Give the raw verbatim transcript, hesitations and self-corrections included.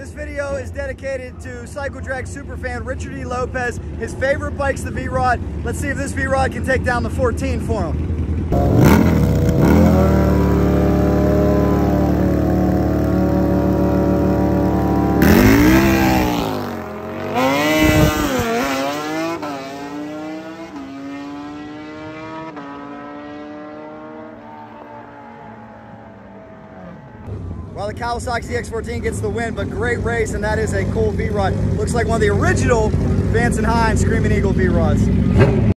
This video is dedicated to Cycle Drag superfan Richard E. Lopez. His favorite bike's the V Rod. Let's see if this V Rod can take down the fourteen for him. Well, the Kawasaki Z X fourteen gets the win, but great race, and that is a cool V Rod. Looks like one of the original Vance and Hines Screaming Eagle V Rods.